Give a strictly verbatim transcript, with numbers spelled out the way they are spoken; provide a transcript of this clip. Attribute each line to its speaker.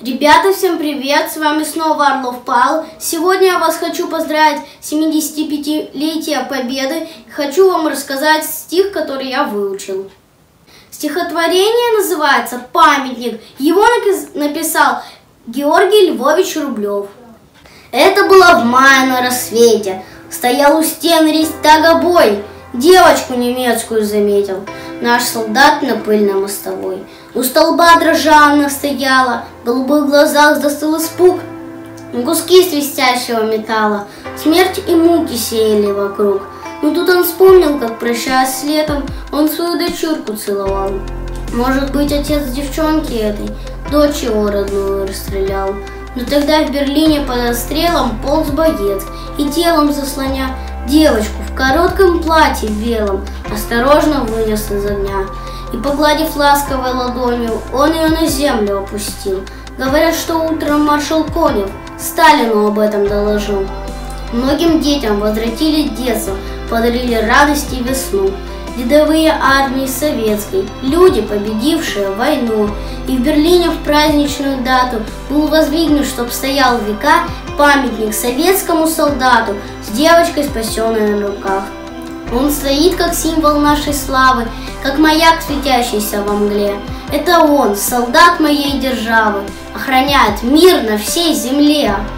Speaker 1: Ребята, всем привет! С вами снова Орлов Павел. Сегодня я вас хочу поздравить с семидесятипятилетием Победы. Хочу вам рассказать стих, который я выучил. Стихотворение называется «Памятник». Его написал Георгий Львович Рублев. Это было в мае на рассвете. Стоял у стен рейхстага-бой. Девочку немецкую заметил наш солдат на пыльной мостовой. У столба дрожа она стояла, в голубых глазах застыл испуг. Куски свистящего металла, смерть и муки сеяли вокруг. Но тут он вспомнил, как, прощаясь с летом, он свою дочурку целовал. Может быть, отец девчонки этой, дочь его родную расстрелял. Но тогда в Берлине под расстрелом полз боец, и телом заслоня девочку в коротком платье белом осторожно вынес из огня. И, погладив ласковой ладонью, он ее на землю опустил. Говорят, что утром маршал Конев Сталину об этом доложил. Многим детям возвратили детство, подарили радость и весну. Рядовые армии советской, люди, победившие войну. И в Берлине в праздничную дату был воздвигнут, чтоб стоял в века, памятник советскому солдату с девочкой, спасенной на руках. Он стоит как символ нашей славы, как маяк, светящийся во мгле. Это он, солдат моей державы, охраняет мир на всей земле.